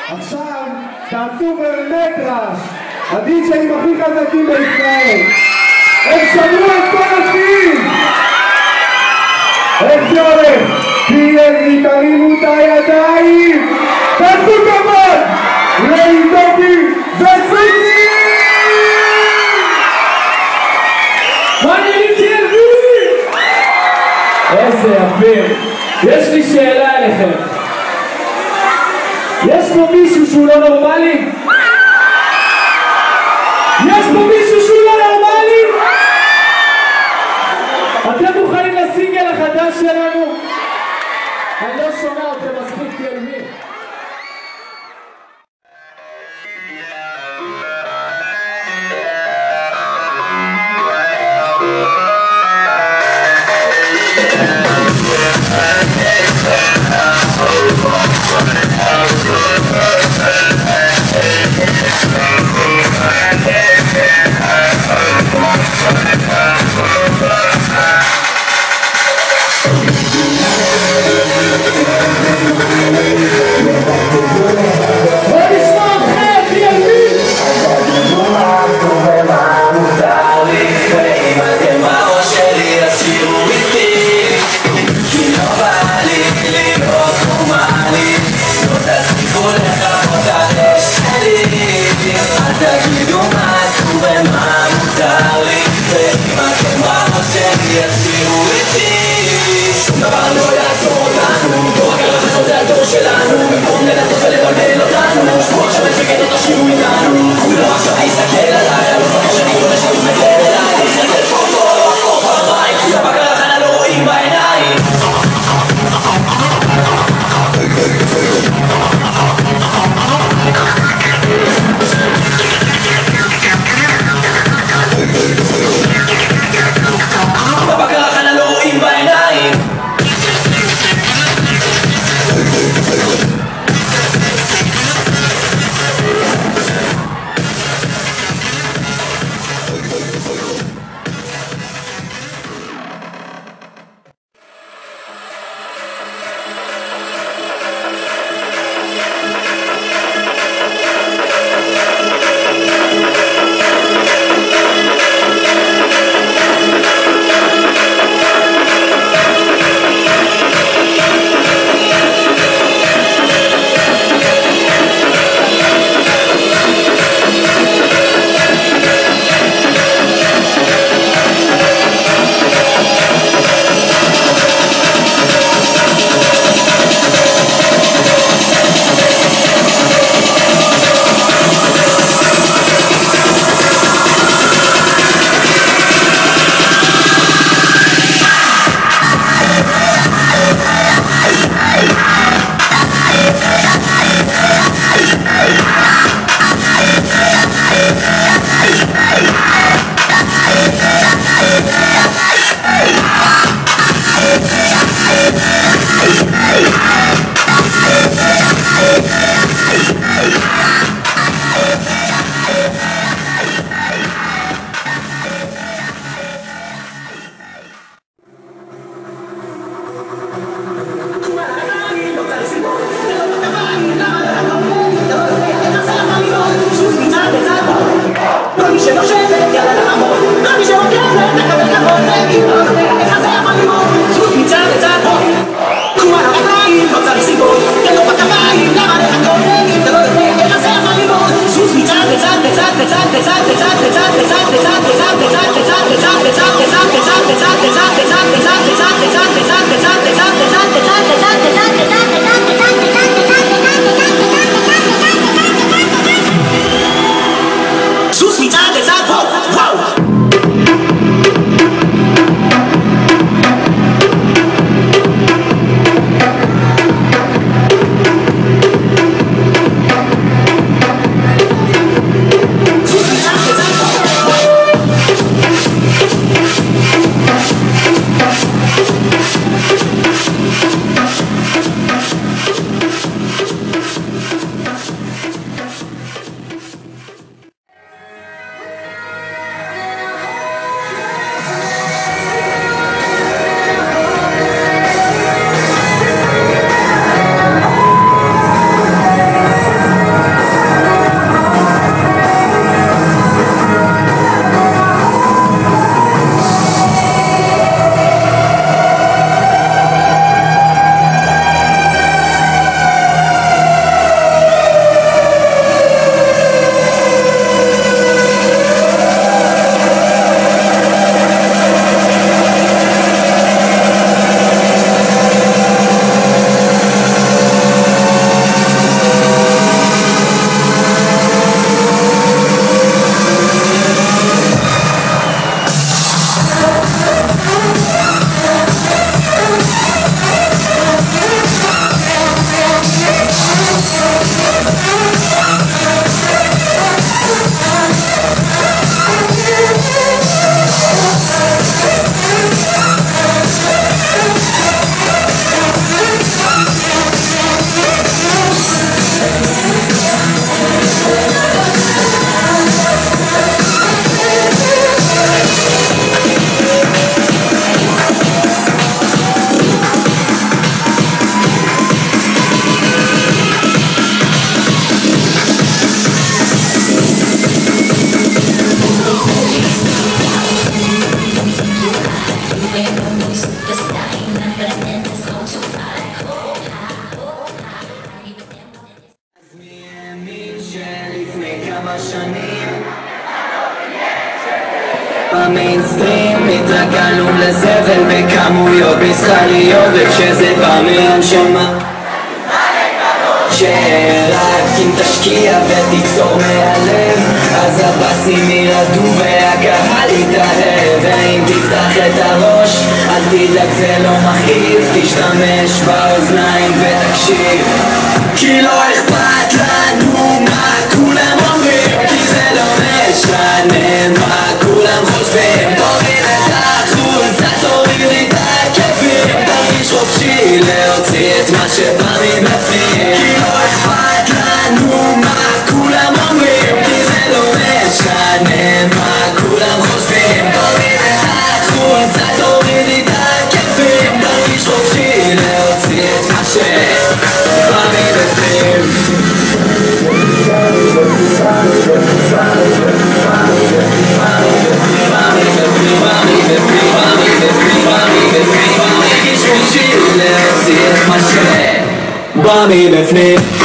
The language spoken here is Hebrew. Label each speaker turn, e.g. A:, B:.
A: עכשיו תעשו ברמטרש, הדי-ג'אים הכי חזקים בישראל. הם שמרו את כל השיאים. איך זה הולך? PLV, תרימו את הידיים, תעשו כבוד לאידוקי וצוויקי!
B: מה נראים PLV? איזה יפים. יש לי שאלה אליכם. יש פה מישהו שהוא לא נורמלי? יש פה מישהו שהוא לא נורמלי? אתם מוכנים לסינגל החדש שלנו? אני לא שומע אתכם מספיק PLV.
C: במיינסטרים התרגלנו לזבל בכמויות מסחריות, וכשזה בא מהנשמה שרק אם תשקיע ותקצור מהלב אז הבאסים ירדו והקהל יתאהב, ואם תפתח את הראש אל תדאג זה לא מכאיב, תשתמש באוזניים ותקשיב, כי לא אכפת לנו מה כולם אומרים, כי זה לא משנה מה כולם חושבים. תוריד את החולצה, תוריד את הכאבים, תרגיש חופשי להוציא את מה שבא מבפנים, כי לא אכפת לנו מה כולם אומרים, כי זה לא משנה מה כולם חושבים. תוריד את החולצה, תוריד את הכאבים, תרגיש חופשי להוציא את מה שבא מבפנים. בא מבפנים